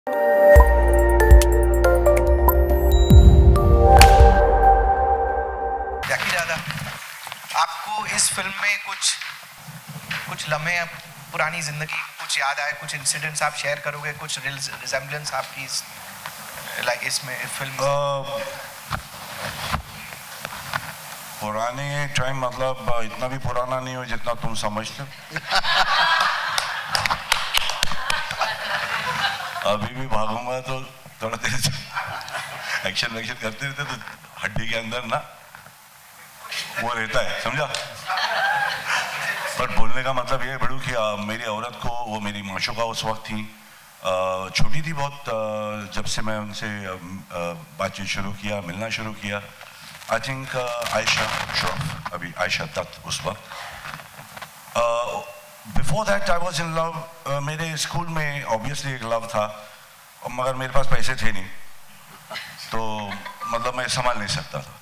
आपको इस फिल्म में कुछ लम्हे पुरानी जिंदगी कुछ याद आए, कुछ इंसिडेंट्स आप शेयर करोगे, कुछ रिजेम्बलेंस आपकी इसमें फिल्म? पुराने टाइम मतलब इतना भी पुराना नहीं हो जितना तुम समझते हो। अभी भी भागूंगा तो थोड़ा देर एक्शन वैक्शन करते रहते तो हड्डी के अंदर ना वो रहता है, समझा? पर बोलने का मतलब ये है बड़ू कि मेरी औरत को, वो मेरी माशूका उस वक्त थी, छोटी थी बहुत, जब से मैं उनसे बातचीत शुरू किया, मिलना शुरू किया। आई थिंक आयशा श्रॉफ, अभी आयशा दत्त उस वक्त। Before that I was in love. मेरे स्कूल में ऑब्वियसली एक लव था, मगर मेरे पास पैसे थे नहीं, तो मतलब मैं संभाल नहीं सकता था।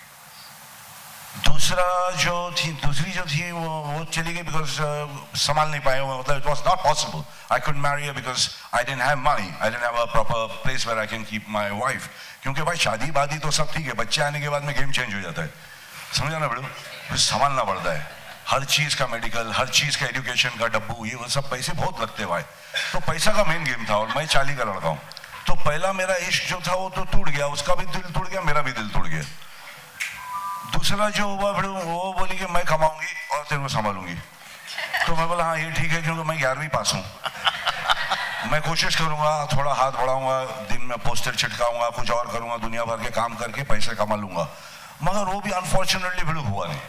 दूसरी जो थी वो चली गई बिकॉज संभाल नहीं पाए, मतलब it was not possible. I could marry because I didn't have money, I didn't have a proper place where I can keep my wife. क्योंकि भाई शादी बादी तो सब ठीक है, बच्चे आने के बाद में गेम चेंज हो जाता है, समझा ना बड़ो? फिर संभालना पड़ता है हर चीज़ का, मेडिकल, हर चीज़ का, एजुकेशन का डब्बू, ये वो सब पैसे बहुत लगते भाई। तो पैसा का मेन गेम था, और मैं 40 का लड़का हूँ, तो पहला मेरा इश्क जो था वो तो टूट गया, उसका भी दिल टूट गया, मेरा भी दिल टूट गया। दूसरा जो हुआ फिर वो बोली कि मैं कमाऊंगी और तेरे को संभालूंगी। तो मैं बोला हाँ ये ठीक है, क्योंकि मैं 11वीं पास हूँ, मैं कोशिश करूंगा, थोड़ा हाथ बढ़ाऊंगा, दिन में पोस्टर छिटकाऊंगा, कुछ और करूंगा, दुनिया भर के काम करके पैसे कमा लूंगा। मगर वो भी अनफॉर्चुनेटली फिर हुआ नहीं।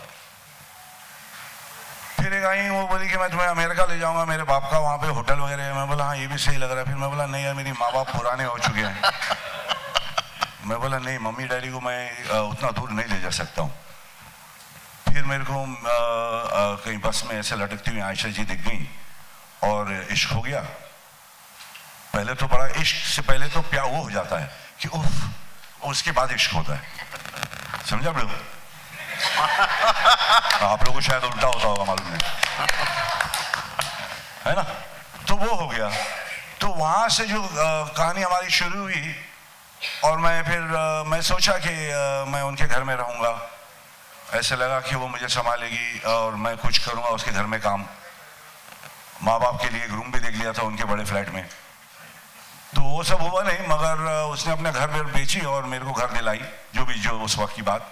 फिर एक आई, वो बोली कि मैं तुम्हें अमेरिका ले जाऊंगा, मेरे बाप का वहाँ पे होटल वगैरह है। मैं बोला हाँ ये भी सही लग रहा है। फिर मैं बोला नहीं यार, मेरी माँ बाप पुराने हो चुके हैं। मैं बोला नहीं, मम्मी डैडी को मैं उतना दूर नहीं ले जा सकता हूँ। फिर मेरे को कहीं बस में ऐसे लटकती हुई आयशा जी दिख गई और इश्क हो गया। पहले तो बड़ा, इश्क से पहले तो प्यार वो हो जाता है कि उफ, उसके बाद इश्क होता है, समझा बड़ो? आप लोगों को शायद उल्टा होता होगा, मालूम नहीं, है ना? तो वो हो गया। तो वहां से जो कहानी हमारी शुरू हुई, और मैं सोचा कि मैं उनके घर में रहूंगा। ऐसे लगा कि वो मुझे संभालेगी और मैं कुछ करूंगा उसके घर में काम। माँ बाप के लिए एक रूम भी देख लिया था उनके बड़े फ्लैट में। तो वो सब हुआ नहीं, मगर उसने अपने घर में बेची और मेरे को घर दिलाई, जो उस वक्त की बात,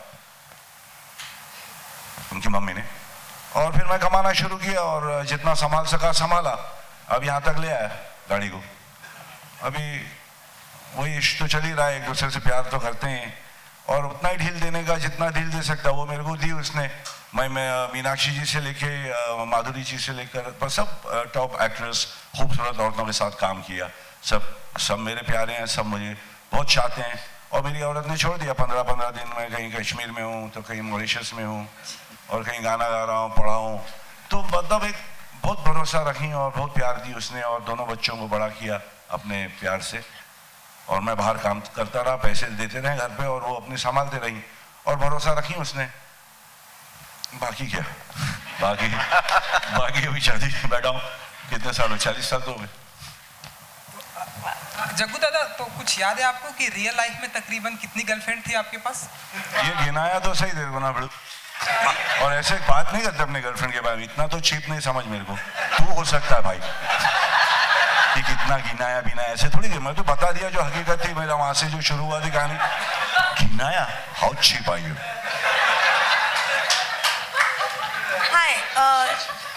उनकी मम्मी ने। और फिर मैं कमाना शुरू किया और जितना संभाल सका संभाला। अब यहाँ तक ले आया गाड़ी को। अभी वही इश्क तो चल ही रहा है, एक दूसरे से प्यार तो करते हैं, और उतना ही ढील देने का जितना ढील दे सकता वो मेरे को दी उसने। मैं मीनाक्षी जी से लेके माधुरी जी से लेकर पर सब टॉप एक्ट्रेस, खूबसूरत औरतों के साथ काम किया। सब मेरे प्यारे हैं, सब मुझे बहुत चाहते हैं। और मेरी औरत ने छोड़ दिया 15-15 दिन। मैं कहीं कश्मीर में हूँ तो कहीं मॉरिशस में हूँ, और कहीं गाना गा रहा हूँ, पढ़ा हूँ। तो मतलब एक बहुत भरोसा रखी और बहुत प्यार दी उसने, और दोनों बच्चों को बड़ा किया अपने प्यार से। और मैं बाहर काम करता रहा, पैसे देते रहे घर पे, और वो अपनी संभालते रही और भरोसा रखी उसने। बाकी क्या, बाकी अभी शादी बैठा हूँ। कितने साल हो? 40 साल तो हो गए। जग्गू दादा, तो कुछ याद है आपको कि रियल लाइफ में तकरीबन कितनी गर्लफ्रेंड थी आपके पास? ये गिनाया तो सही देर बना बड़ू, और ऐसे बात नहीं करते अपने गर्लफ्रेंड के बारे में। इतना तो चीप नहीं समझ मेरे को, तू हो सकता है भाई कि कितना गिनाया बिनाया, ऐसे थोड़ी। मैं तो बता दिया जो हकीकत थी, मेरा वहां से जो शुरू हुआ थी कहानी। गिनाया, how cheap are you? Hi,